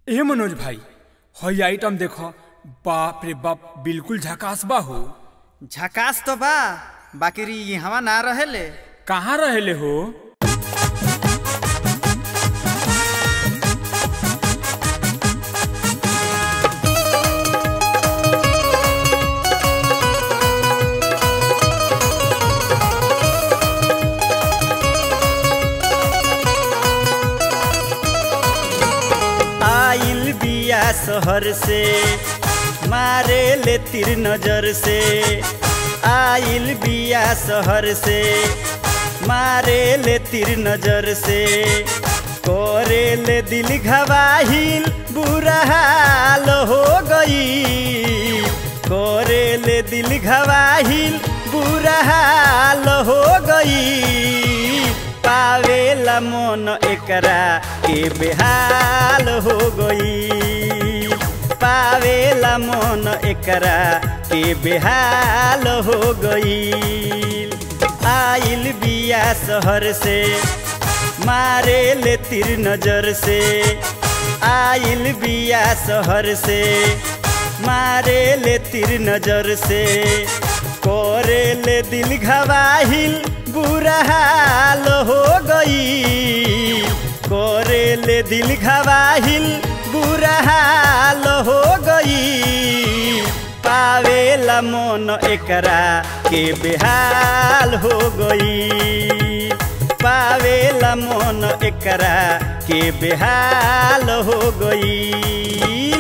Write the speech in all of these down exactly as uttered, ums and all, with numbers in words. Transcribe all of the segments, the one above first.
ए मनोज भाई, हई आइटम देखो। बाप रे बाप, बिल्कुल झकास बा हो। झकास तो बा, बाकी यहाँ ना रहेले। कहाँ रहेले हो? आइल बिया शहर से मारे ले तीर नजर से, आइल बिया शहर से मारे ले तीर नजर से, करे ले दिल घबाहिल बुरा हाल हो गई, करे ले दिल घबाहिल बुरा हाल हो गई, पावेला मन एकरा के बेहाल हो गई, पावेला मन एकरा के बेहाल हो गई। आइल बिया शहर से मारे ले तीर नजर से, आइल बिया शहर से मारे ले तीर नजर से, करे ले दिल घबाहिल बुरा हाल हो गई, करे ले दिल घबाहिल बुरा हाल हो गई, पावेला मन एकरा के बेहाल हो गई, पावेला मन एकरा के बेहाल हो गई।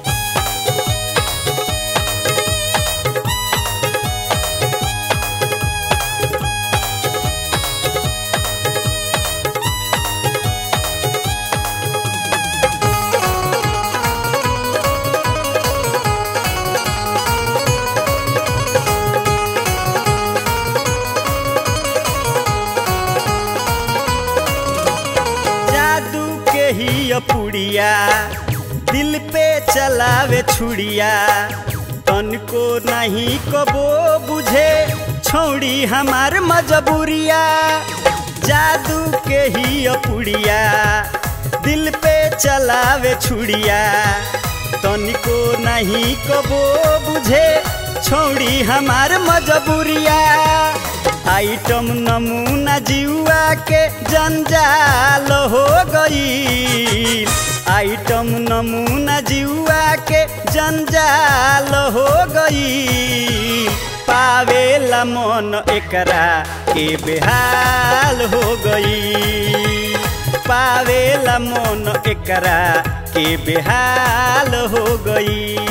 पुड़िया दिल पे चलावे छुड़िया, तनको नहीं कबो बुझे छोड़ी हमार मजबूरिया, जादू के ही पुड़िया दिल पे चलावे छुड़िया, तनको नहीं कबो बुझे छोड़ी हमार मजबूरिया, आइटम नमूना जीवा के जंजाल हो गई, आइटम नमूना जीवा के जंजाल हो गई, पावेला मन एकरा के बेहाल हो गई, पावेला मन एकरा के बेहाल हो गई।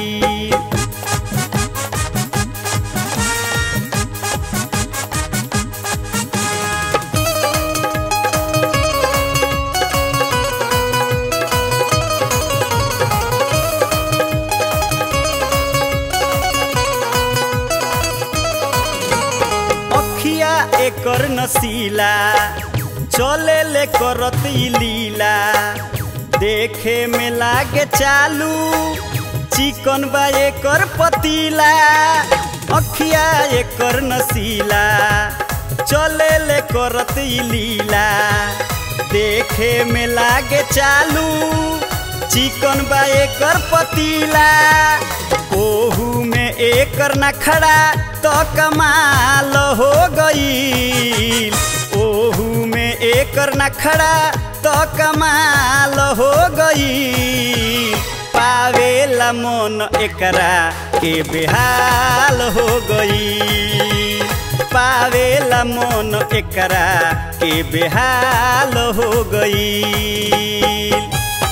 एकर नसीला चले ले करत लीला, देखे में लागे चालू चिकन बा एकर पतीला, अखिया एकर नसीला चले ले करत लीला, देखे में लागे चालू चिकन बा एकर पतीला, ओहू में एकर नखड़ा तो कमाल हो गई, ओहू में एकर नखड़ा तो कमाल हो गई, पावेला मन एकरा के बेहाल हो गई, पावेला मन एकरा के बेहाल हो गई।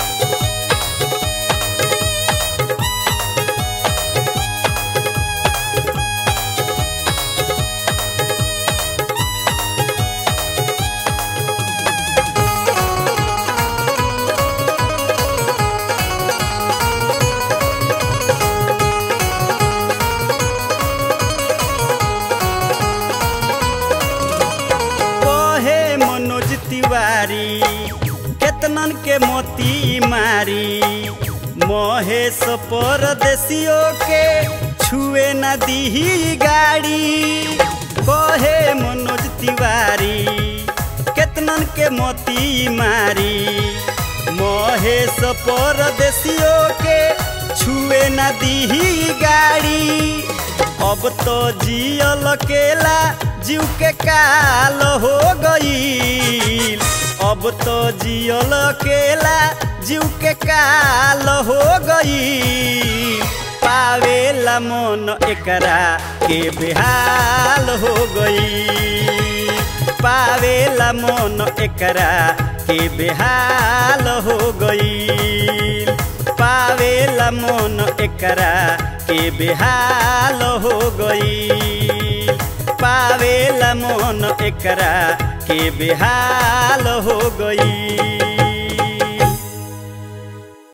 केतनन के मोती मारी, महेश परदेसियों के छुए न दी गाड़ी, कहे मनोज तिवारी केतनन के मोती मारी, महेश परदेसियों के छुए न दीही गाड़ी। अब तो जियल अकेला जीव के काल हो गई। अब तो जियल अकेला जीव के काल हो गई। पावेला मन एकरा के बेहाल हो गई। पावेला मन एकरा के बेहाल हो गई। पावेला मन एकरा के बेहाल हो गई। पावेला मन एकरा के बेहाल हो गई।